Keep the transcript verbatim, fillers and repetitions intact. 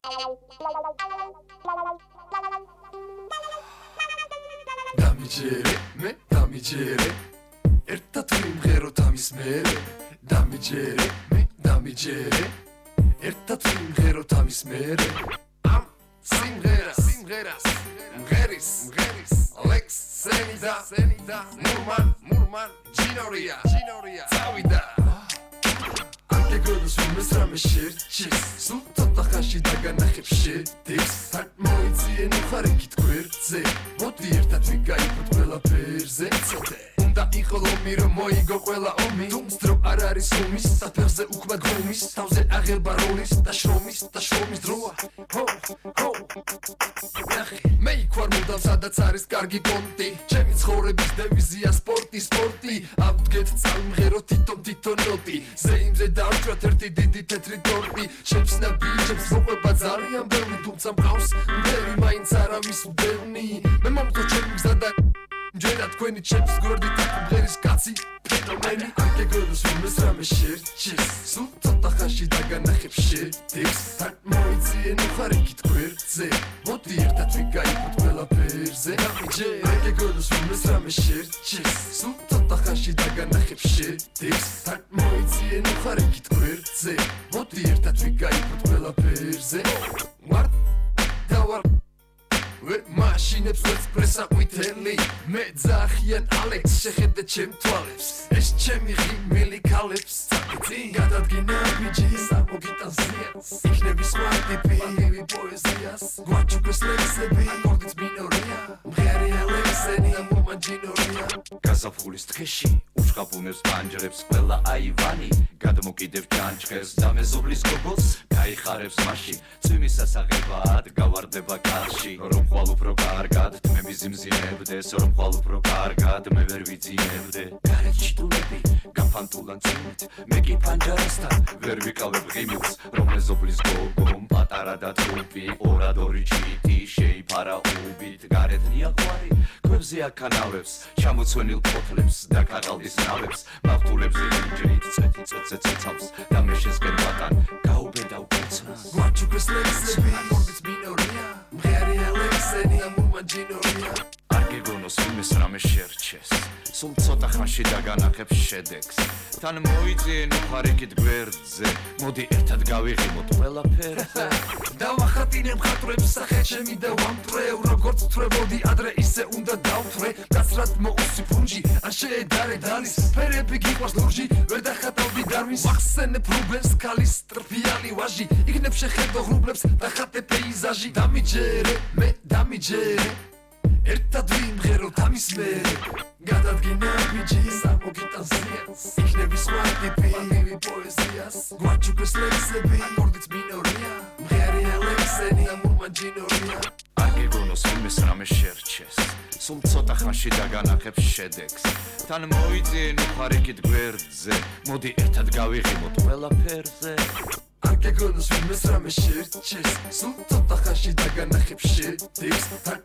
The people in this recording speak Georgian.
დამიჯერე მე დამიჯერე ერთად ვიმღეროთ ამის მერე დამიჯერე მე დამიჯერე ერთად ვიმღეროთ ამის მერე ამ სიმღერას სიმღერას მღერის მღერის ლექს სენიდა სენიდა მურმან მურმან ჯინორია ჯინორია წავიდა გეგონოს ვიმეს რამე შერჩეს სულ ცოტა ხანში დაგანახებ შედეგს თან მოიძიე ნუხარეკით გვერდზე მოდი ერთად ვიგაიფოთ ყველაფერზე ცოტე უნდა იყო ლომი რომ მოიგო ყველა ომი თუმცა დრო არ არის ომის საფერზე უკმა გრომის თავზე აღება როლის და შრომის და შრომის დროა ჰო ჰო ნახე მე იქ ვარ მუდამ სადაც არის კარგი პონტი ჩემი ცხოვრების დევიზია სპორტი სპორტი ავდგეთ წავიმღერო თვითონ თვითონ ნოტი ზეიმზე დავჭრათ ერთი დიდი თეთრი ტორტი ჩემს ნაბიჯებს მოყვება ძალიან ბევრი თუმცა მყავს მდევი მაინც არავის მდევნი მე მომწო ჩემი გზა და ჯერა თქვენი ჩემს გვერდით აქ მღერის კაცი ფენომენი არ გეგონოს ვიმეს რამე შერჩეს სულ ცოტა ხანში დაგანახებ შედეგს თან მოიძიე ნუხარეკით გვერდზე მოდი ერთად ვიგაიფოთ ყველაფერზე დამიჯერე არ გეგონოს ვიმეს რამე შერჩეს სულ ცოტა ხანში დაგანახებ შედეგს თან მოიძიე ნუხარეკით გვერდზე მოდი ერთად ვიგაიფოთ ყველაფერზე ვარ და ვარ ვერ მაშინებს ვერც პრესა ყვითელი მე ძახიან ალექს შეხედე ჩემ თვალებს ეს ჩემი ღიმილი ქალებს წაკეცი გადადგინა ბიჯი სამოგიტანს ზიანს იქნები სხვა ტიპი პანდივი პოეზიას გვაჩუქეს ლექსები აკორდიც მინორია მღერია ლექსენი ამომან ჯინორია გაზაფხულის თქეში უჩხაპუნებს პანჯრებს ყველა აივანი გადმოკიდებ ჯანჭყერს და მეზობლის გოგოს გაიხარებს მასში წვიმის სასაღებად გავარდება კარში რომ ხვალ უფრო კარგად თმები ზიმზიმებდეს რომ ხვალ უფრო კარგად მე ვერ ვიძინებდე გარეთ ჩიტულები გამფანტულან წვიმით მე კი პანჯარასთან ვერ ვიკავებ ღიმილს რომ მეზობლის გოგომ პატარა და თრუპი ორად ორი ჩიტი შეიფარა უბით გარეთ ნიაღვარი ქვებზე აქანავებს ჩამოცვენილ ფოთლებს და ქაღალდის ნავებს მავთულებს ელინჯრით წეთი წოთზე ცოცავს და მე შესკენ ბატან გაუბერდა უკაცნას გვაჩუქეს ლექსები აკორდიც მინორია მღერია ლექსენი ამომან ჯინორია არ გეგონოს ვიმეს რამე შერჩეს სულ ცოტა ხანში დაგანახებ შედეგს თან მოიძიე ნუხარეკით გვერდზე მოდი ერთად გავიღიმოთ ყველაფერზე დავახატინე მხატვრებს სახე ჩემი და ვამტვრევ როგორც თვრებოდი ადრე ისე უნდა დავთვრე გასრად მოუსი ფუნჯი ან შეედარე დალის ფერები გიყვარს ლურჯი ვერ დახატავდი დარვინს ვახსენებ რუბენს ქალის ტრფიანი ვაჟი იქნებ შეხედო ღრუბლებს დახატე პეიზაჟი დამიჯერე მე დამიჯერე ერთად ვიმღეროთ ამის მერე გადადგინა ბიჯი სამოგიტანს ზიანს იქნები სხვა ტიპი პანდივი პოეზიას გვაჩუქეს ლექსები აკორდიც მინორია მღერია ლექსენი ამომან ჯინორია არ გეგონოს ვიმეს რამე შერჩეს სულ ცოტა ხანში დაგანახებ შედეგს თან მოიძიე ნუხარეკით გვერდზე მოდი ერთად გავიღიმოთ ყველაფერზე არ გეგონოს ვიმეს რამე შერჩეს სულ ცოტა ხანში დაგანახებ შედეგს თან